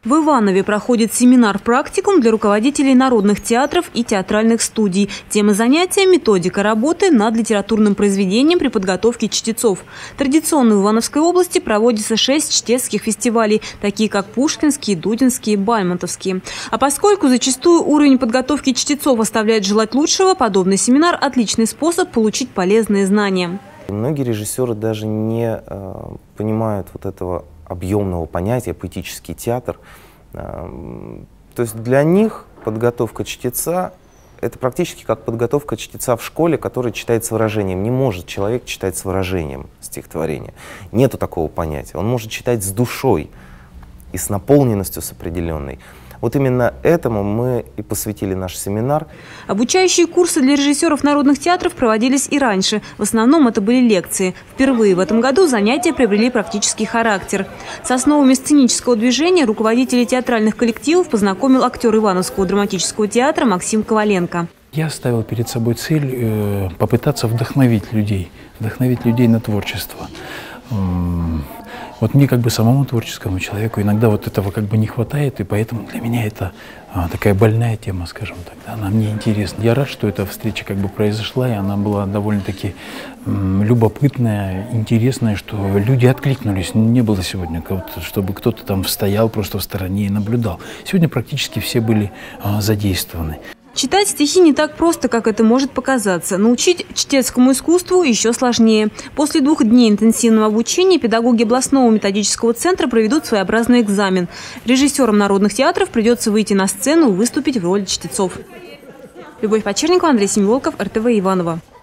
В Иванове проходит семинар-практикум для руководителей народных театров и театральных студий. Тема занятия – методика работы над литературным произведением при подготовке чтецов. Традиционно в Ивановской области проводится 6 чтецких фестивалей, такие как Пушкинские, Дудинские, Бальмонтовские. А поскольку зачастую уровень подготовки чтецов оставляет желать лучшего, подобный семинар – отличный способ получить полезные знания. Многие режиссеры даже не понимают вот этого объемного понятия «поэтический театр». То есть для них подготовка чтеца – это практически как подготовка чтеца в школе, который читает с выражением. Не может человек читать с выражением стихотворение. Нету такого понятия. Он может читать с душой и с наполненностью, с определенной. Вот именно этому мы и посвятили наш семинар. Обучающие курсы для режиссеров народных театров проводились и раньше. В основном это были лекции. Впервые в этом году занятия приобрели практический характер. С основами сценического движения руководителей театральных коллективов познакомил актер Ивановского драматического театра Максим Коваленко. Я ставил перед собой цель попытаться вдохновить людей на творчество. Вот мне как бы самому творческому человеку иногда вот этого как бы не хватает, и поэтому для меня это такая больная тема, скажем так. Она мне интересна. Я рад, что эта встреча как бы произошла, и она была довольно-таки любопытная, интересная, что люди откликнулись. Не было сегодня, чтобы кто-то там стоял просто в стороне и наблюдал. Сегодня практически все были задействованы. Читать стихи не так просто, как это может показаться. Научить чтецкому искусству еще сложнее. После 2 дней интенсивного обучения педагоги областного методического центра проведут своеобразный экзамен. Режиссерам народных театров придется выйти на сцену и выступить в роли чтецов. Любовь Почерникова, Андрей Семиволков, РТВ Иваново.